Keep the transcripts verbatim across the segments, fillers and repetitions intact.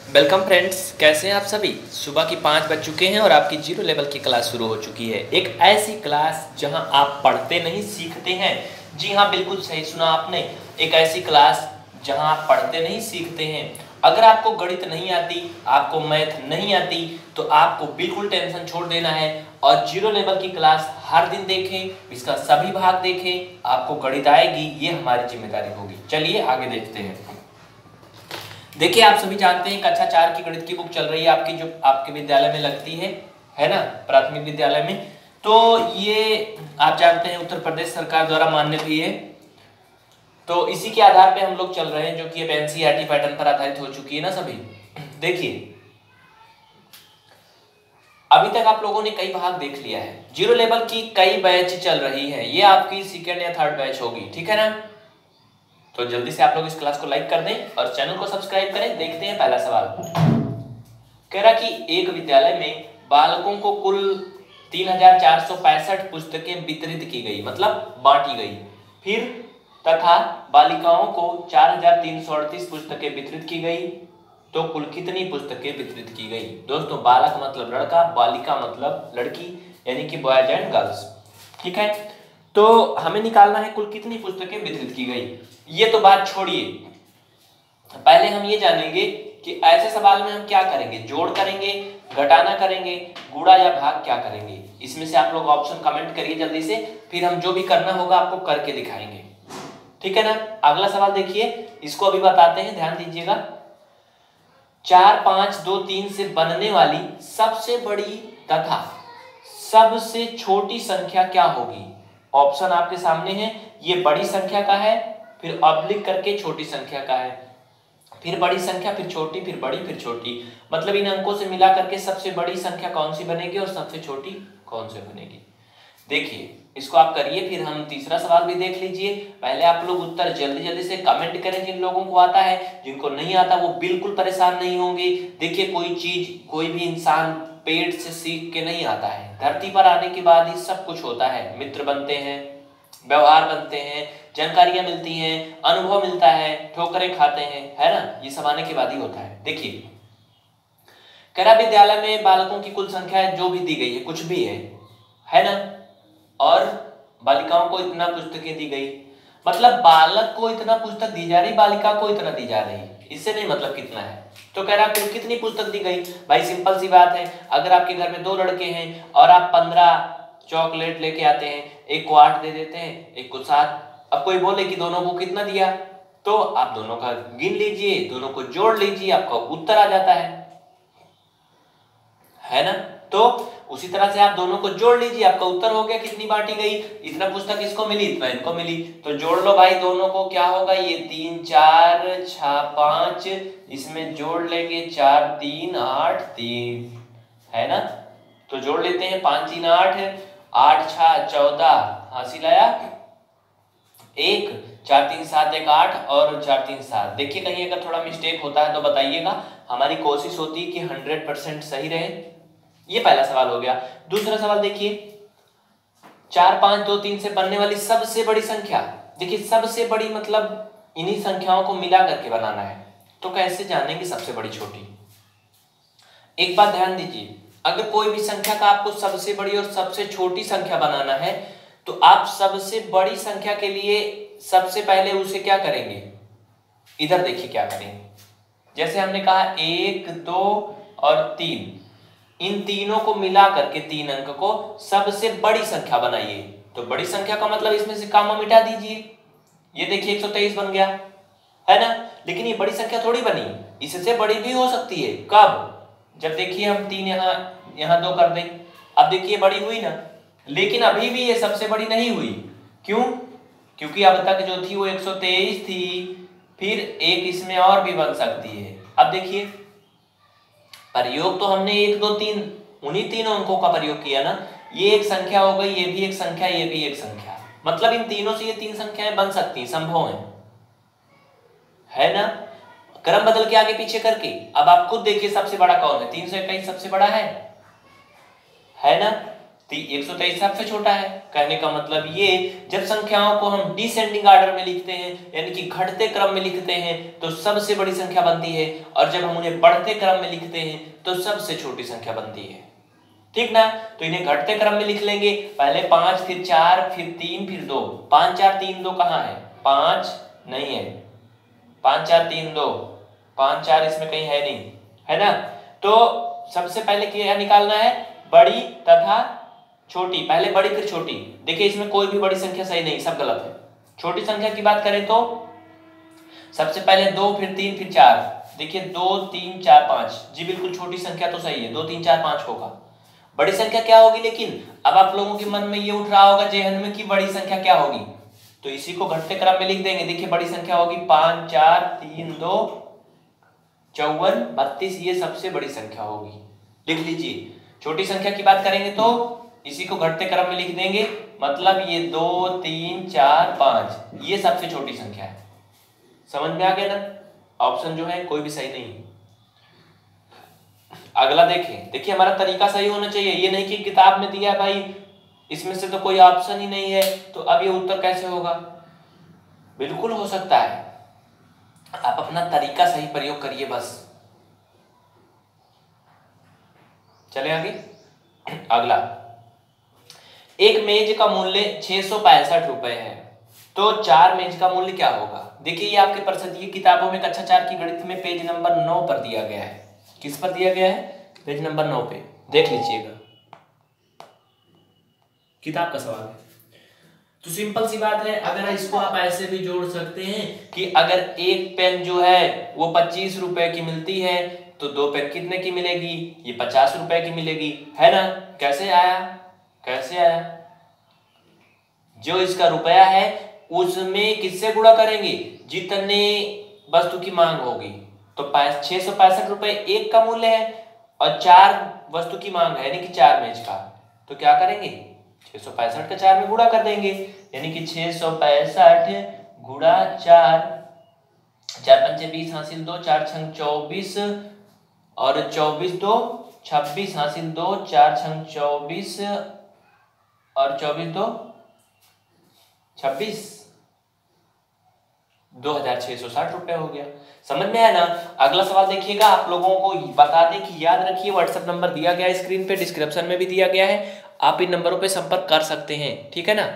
Welcome friends, कैसे हैं आप सभी। सुबह की पाँच बज चुके हैं और आपकी जीरो लेवल की क्लास शुरू हो चुकी है। एक ऐसी क्लास जहां आप पढ़ते नहीं सीखते हैं। जी हाँ, बिल्कुल सही सुना आपने। एक ऐसी क्लास जहां आप पढ़ते नहीं सीखते हैं। अगर आपको गणित नहीं आती, आपको मैथ नहीं आती, तो आपको बिल्कुल टेंशन छोड़ देना है और जीरो लेवल की क्लास हर दिन देखें, इसका सभी भाग देखें। आपको गणित आएगी, ये हमारी जिम्मेदारी होगी। चलिए आगे देखते हैं। देखिए, आप सभी जानते हैं कक्षा चार की गणित की बुक चल रही है आपकी, जो आपके विद्यालय में लगती है है ना, प्राथमिक विद्यालय में। तो ये आप जानते हैं उत्तर प्रदेश सरकार द्वारा मान्य भी है। तो इसी के आधार पे हम लोग चल रहे हैं, जो कि अब एनसीईआरटी पैटर्न पर आधारित हो चुकी है ना सभी। देखिए, अभी तक आप लोगों ने कई भाग देख लिया है। जीरो लेवल की कई बैच चल रही है। ये आपकी सेकेंड या थर्ड बैच होगी, ठीक है ना। तो जल्दी से आप लोग इस क्लास को लाइक कर दें और चैनल को सब्सक्राइब करें। देखते हैं पहला सवाल। कह रहा कि एक विद्यालय में बालकों को कुल तीन हजार चार सौ पैंसठ पुस्तकें वितरित की गई, मतलब बांटी गई। फिर तथा बालिकाओं को चार हजार तीन सौ अड़तीस पुस्तकें वितरित की गई, तो कुल कितनी पुस्तकें वितरित की गई। दोस्तों, बालक मतलब लड़का, बालिका मतलब लड़की, यानी कि बॉयज एंड गर्ल्स, ठीक है। तो हमें निकालना है कुल कितनी पुस्तकें वितरित की गई। ये तो बात छोड़िए, पहले हम ये जानेंगे कि ऐसे सवाल में हम क्या करेंगे। जोड़ करेंगे, घटाना करेंगे, गुणा या भाग क्या करेंगे। इसमें से आप लोग ऑप्शन कमेंट करिए जल्दी से, फिर हम जो भी करना होगा आपको करके दिखाएंगे, ठीक है ना। अगला सवाल देखिए, इसको अभी बताते हैं, ध्यान दीजिएगा। चार पांच दो तीन से बनने वाली सबसे बड़ी तथा सबसे छोटी संख्या क्या होगी। ऑप्शन आपके सामने है। ये बड़ी संख्या का है, फिर ऑब्लिक करके छोटी संख्या का है, फिर बड़ी संख्या, फिर छोटी, फिर बड़ी, फिर छोटी। मतलब इन अंकों से मिला करके सबसे बड़ी संख्या कौन सी बनेगी और सबसे छोटी कौन सी बनेगी। देखिए, इसको आप करिए, फिर हम तीसरा सवाल भी देख लीजिए। पहले आप लोग उत्तर जल्दी जल्दी से कमेंट करें जिन लोगों को आता है। जिनको नहीं आता वो बिल्कुल परेशान नहीं होंगे। देखिए, कोई चीज, कोई भी इंसान पेट से सीख के नहीं आता है। धरती पर आने के बाद ही सब कुछ होता है। मित्र बनते हैं, व्यवहार बनते हैं, जानकारियां मिलती हैं, अनुभव मिलता है, ठोकरें खाते हैं, है ना। ये सब आने के बाद ही होता है। देखिए, करा विद्यालय में बालकों की कुल संख्या जो भी दी गई है, कुछ भी है है ना, और बालिकाओं को इतना पुस्तकें दी गई। मतलब बालक को इतना पुस्तक दी जा रही, बालिका को इतना दी जा रही, इससे नहीं मतलब कितना है। तो कह रहा कुल कितनी पुस्तक दी गई। भाई सिंपल सी बात है, अगर आपके घर में दो लड़के हैं और आप पंद्रह चॉकलेट लेके आते हैं, एक को आठ दे देते हैं, एक को सात। अब कोई बोले कि दोनों को कितना दिया, तो आप दोनों का गिन लीजिए, दोनों को जोड़ लीजिए, आपका उत्तर आ जाता है है ना। तो उसी तरह से आप दोनों को जोड़ लीजिए, आपका उत्तर हो गया कितनी बांटी गई। इतना पुस्तक इसको मिली, इतना इनको मिली, तो जोड़ लो भाई दोनों को। क्या होगा, ये तीन चार छह पांच, इसमें जोड़ लेंगे चार तीन आठ तीन, है ना। तो जोड़ लेते हैं, पांच तीन आठ, आठ छह चौदह, हासिल आया एक, चार तीन सात एक आठ और चार तीन सात। देखिए, कहीं अगर थोड़ा मिस्टेक होता है तो बताइएगा, हमारी कोशिश होती है कि हंड्रेड परसेंट सही रहे। ये पहला सवाल हो गया। दूसरा सवाल देखिए, चार पांच दो तीन से बनने वाली सबसे बड़ी संख्या। देखिए, सबसे बड़ी मतलब इन्हीं संख्याओं को मिला करके बनाना है। तो कैसे जानेंगे सबसे बड़ी छोटी। एक बात ध्यान दीजिए, अगर कोई भी संख्या का आपको सबसे बड़ी और सबसे छोटी संख्या बनाना है, तो आप सबसे बड़ी संख्या के लिए सबसे पहले उसे क्या करेंगे, इधर देखिए क्या करेंगे। जैसे हमने कहा एक दो और तीन, इन तीनों को मिला करके तीन अंक को सबसे बड़ी संख्या बनाइए। तो बड़ी संख्या का मतलब इसमें से कामा मिटा दीजिए। ये देखिए एक सौ तेईस बन गया, है ना। लेकिन ये बड़ी संख्या थोड़ी बनी, इससे बड़ी भी हो सकती है। कब, जब देखिए हम तीन यहाँ यहाँ दो कर दें, अब देखिए बड़ी हुई ना। लेकिन अभी भी ये सबसे बड़ी नहीं हुई। क्यों, क्योंकि अब तक जो थी वो एक सौ तेईस थी, फिर एक इसमें और भी बन सकती है। अब देखिए, प्रयोग तो हमने एक दो तीन उन्हीं तीनों अंकों का प्रयोग किया ना। ये एक संख्या हो गई, ये भी एक संख्या, ये भी एक संख्या, मतलब इन तीनों से ये तीन संख्याएं बन सकती हैं, संभव है है ना। क्रम बदल के आगे पीछे करके। अब आप खुद देखिए सबसे बड़ा कौन है, तीन सौ इक्कीस सबसे बड़ा है है ना। तो एक सौ तेईस सबसे छोटा है। कहने का मतलब ये, जब संख्याओं को हम डिसेंडिंग ऑर्डर में लिखते हैं यानी कि घटते क्रम में लिखते हैं तो सबसे बड़ी संख्या बनती है, और जब हम उन्हें बढ़ते क्रम में लिखते हैं तो सबसे छोटी संख्या बनती है। ठीक ना। तो इन्हें घटते क्रम में लिख लेंगे, पहले पांच, फिर चार, फिर तीन, फिर दो। पांच चार तीन दो कहाँ है? पांच नहीं है, पांच चार तीन दो, पांच चार इसमें कहीं है नहीं, है ना। तो सबसे पहले क्या निकालना है? बड़ी तथा छोटी। पहले बड़ी फिर छोटी। देखिए इसमें कोई भी बड़ी संख्या सही नहीं, सब गलत है। छोटी संख्या की बात करें तो सबसे पहले दो, फिर तीन, फिर चार। देखिए दो तीन चार पांच, जी बिल्कुल छोटी संख्या तो सही है, दो तीन चार पांच होगा। बड़ी संख्या क्या होगी? लेकिन अब आप लोगों के मन में ये उठ रहा होगा जेहन में कि बड़ी संख्या क्या होगी, तो इसी को घटते क्रम में लिख देंगे। देखिए बड़ी संख्या होगी पांच चार तीन दो चौवन बत्तीस, ये सबसे बड़ी संख्या होगी, लिख लीजिए। छोटी संख्या की बात करेंगे तो इसी को घटते क्रम में लिख देंगे, मतलब ये दो तीन चार पांच, ये सबसे छोटी संख्या है। समझ में आ गया ना? ऑप्शन जो है कोई भी सही नहीं। अगला देखें, देखिए हमारा तरीका सही होना चाहिए, ये नहीं कि किताब में दिया भाई इसमें से तो कोई ऑप्शन ही नहीं है तो अब ये उत्तर कैसे होगा। बिल्कुल हो सकता है, आप अपना तरीका सही प्रयोग करिए बस। चले आगे। अगला, एक मेज का मूल्य छह सौ पैंसठ रुपए है, तो चार मेज का मूल्य क्या होगा? देखिए ये आपके परिषदीय किताबों में कक्षा चार की गणित में पेज नंबर नौ पर दिया गया है। किस पर दिया गया है? पेज नंबर नौ पे, देख लीजिएगा, किताब का सवाल है। तो सिंपल सी बात है, अगर इसको आप ऐसे भी जोड़ सकते हैं कि अगर एक पेन जो है वो पच्चीस रुपए की मिलती है तो दो पेन कितने की मिलेगी? ये पचास रुपए की मिलेगी, है ना। कैसे आया? कैसे आया? जो इसका रुपया है उसमें किससे गुणा करेंगे? जितने वस्तु की मांग होगी। तो छह सौ पैंसठ रुपए एक का मूल्य है और चार वस्तु की मांग है यानी कि चार मेज का, तो क्या करेंगे? छह सौ पैंसठ का चार में गुणा कर देंगे, यानी कि छह सौ पैंसठ गुणा चार, चार पंचे बीस हासिल दो, चार छंग चौबीस और चौबीस दो छब्बीस हासिल दो, चार छंग चौबीस और चौबीस दो छब्बीस, दो हजार छह सौ साठ रुपए हो गया। समझ में आया ना? अगला सवाल देखिएगा, आप लोगों को बता दें कि याद रखिए व्हाट्सएप नंबर दिया गया है स्क्रीन पे, डिस्क्रिप्शन में भी दिया गया है, आप इन नंबरों पे संपर्क कर सकते हैं, ठीक है ना।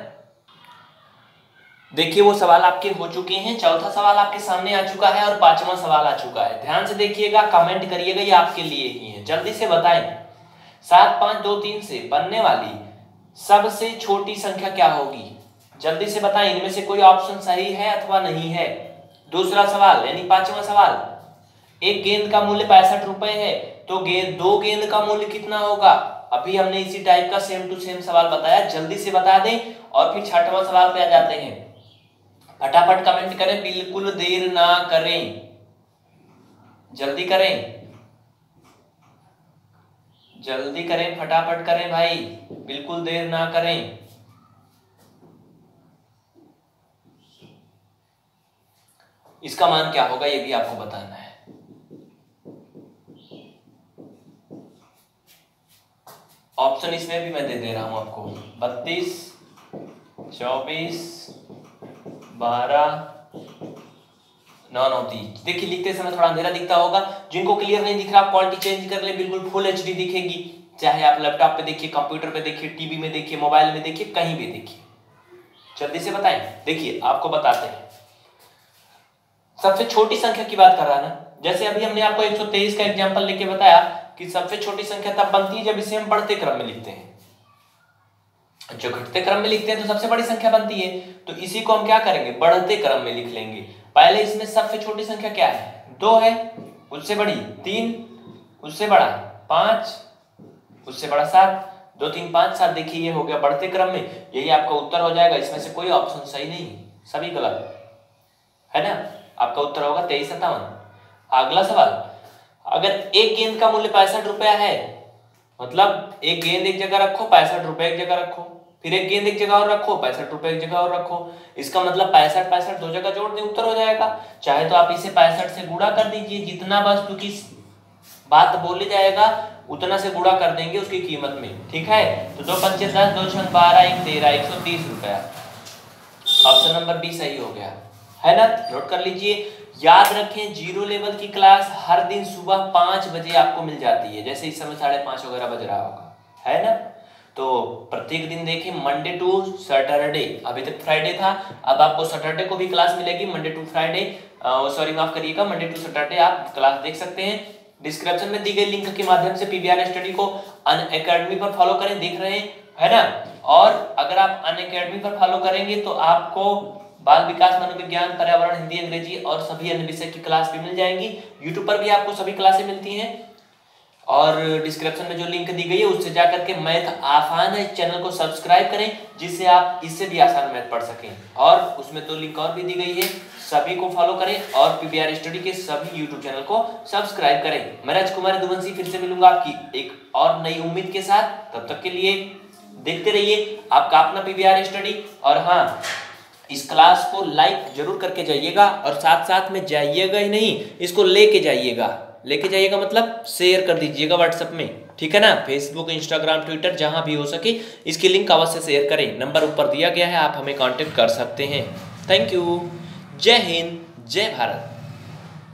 देखिए वो सवाल आपके हो चुके हैं, चौथा सवाल आपके सामने आ चुका है और पांचवा सवाल आ चुका है। ध्यान से देखिएगा, कमेंट करिएगा, ये आपके लिए ही है। जल्दी से बताएं, सात पांच दो तीन से बनने वाली सबसे छोटी संख्या क्या होगी? जल्दी से बताएं, इनमें से कोई ऑप्शन सही है अथवा नहीं है। दूसरा सवाल यानी पांचवा सवाल, एक गेंद का मूल्य पैंसठ रुपए है तो गेंद दो गेंद का मूल्य कितना होगा? अभी हमने इसी टाइप का सेम टू सेम सवाल बताया, जल्दी से बता दें और फिर छठवां सवाल पे आ जाते हैं। फटाफट कमेंट करें, बिल्कुल देर ना करें, जल्दी करें, जल्दी करें, फटाफट करें भाई, बिल्कुल देर ना करें। इसका मान क्या होगा ये भी आपको बताना है। ऑप्शन इसमें भी मैं दे दे रहा हूं आपको, बत्तीस, चौबीस, बारह, नौ नौ तीस। देखिए लिखते समय थोड़ा अंधेरा दिखता होगा, जिनको क्लियर नहीं दिख रहा क्वालिटी चेंज कर ले, बिल्कुल फुल एचडी दिखेगी। चाहे आप लैपटॉप पे देखिए, कंप्यूटर पे देखिए, टीवी में देखिए, मोबाइल में देखिए, कहीं भी देखिए। जल्दी से बताएं। देखिए आपको बताते हैं, सबसे छोटी संख्या की बात कर रहा है ना, जैसे अभी हमने आपको एक सौ तेईस का एग्जांपल लेके बताया कि सबसे छोटी संख्या तब बनती है जब इसे हम बढ़ते क्रम में लिखते हैं, जो घटते क्रम में लिखते हैं तो सबसे बड़ी संख्या बनती है। तो इसी को हम क्या करेंगे? बढ़ते क्रम में लिख लेंगे। पहले इसमें सबसे छोटी संख्या क्या है? दो है, उससे बड़ी तीन, उससे बड़ा पांच, उससे बड़ा सात, दो तीन पांच सात। देखिए ये हो गया बढ़ते क्रम में, यही आपका उत्तर हो जाएगा। इसमें से कोई ऑप्शन सही नहीं, सभी गलत है ना। आपका उत्तर होगा तेईस सत्तावन। अगला सवाल, अगर एक गेंद का मूल्य पैंसठ रुपया है, मतलब एक गेंद एक जगह रखो, पैंसठ रुपए एक जगह रखो, फिर एक गेंद एक जगह और रखो, पैंसठ रुपए एक जगह और रखो। इसका मतलब पैंसठ पैंसठ दो जगह जोड़ दें, उत्तर हो जाएगा। चाहे तो आप इसे पैंसठ से गुणा कर दीजिए, जितना वस्तु की बात बोली जाएगा उतना से गुणा कर देंगे उसकी कीमत में, ठीक है। तो दो पंचे दस, दो छंग बारह, एक तेरह, एक सौ तीस रुपया। ऑप्शन नंबर बी सही हो गया, है ना। नोट कर लीजिए, याद रखें जीरो लेवल की क्लास हर दिन सुबह पाँच बजे आपको मिल जाती है, जैसे इस समय साढ़े पाँच वगैरह बज रहा होगा, है ना। तो प्रत्येक दिन देखिए मंडे टू सैटरडे, अभी तक फ्राइडे था, अब आपको सैटरडे को भी क्लास मिलेगी, मंडे टू फ्राइडे, सॉरी माफ करिएगा, मंडे टू सैटरडे आप क्लास देख सकते हैं। डिस्क्रिप्शन में दी गई लिंक के माध्यम से पीवीआर स्टडी को अनअकैडमी पर फॉलो करें, देख रहे हैं, है ना। और अगर आप अनअकैडमी पर फॉलो करेंगे तो आपको बाल विकास, मनोविज्ञान, पर्यावरण, हिंदी, अंग्रेजी और सभी अन्य विषय की क्लास भी मिल जाएंगी। यूट्यूब पर भी आपको सभी क्लासें मिलती हैं, और डिस्क्रिप्शन में जो लिंक दी गई है उससे जाकर के मैथ आसान है इस चैनल को सब्सक्राइब करें, जिससे आप इससे भी आसान मैथ पढ़ सकें। और उसमें तो लिंक और भी दी गई है, सभी को फॉलो करें और पीवीआर स्टडी के सभी यूट्यूब चैनल को सब्सक्राइब करें। मैं राजकुमार यदुवंशी फिर से मिलूंगा आपकी एक और नई उम्मीद के साथ, तब तक के लिए देखते रहिए आपका अपना पीवीआर स्टडी। और हाँ, इस क्लास को लाइक जरूर करके जाइएगा, और साथ साथ में जाइएगा ही नहीं, इसको लेके जाइएगा। लेके जाइएगा मतलब शेयर कर दीजिएगा व्हाट्सएप में, ठीक है ना। फेसबुक, इंस्टाग्राम, ट्विटर, जहां भी हो सके इसकी लिंक अवश्य शेयर करें। नंबर ऊपर दिया गया है, आप हमें कांटेक्ट कर सकते हैं। Thank you. जय हिंद, जय भारत।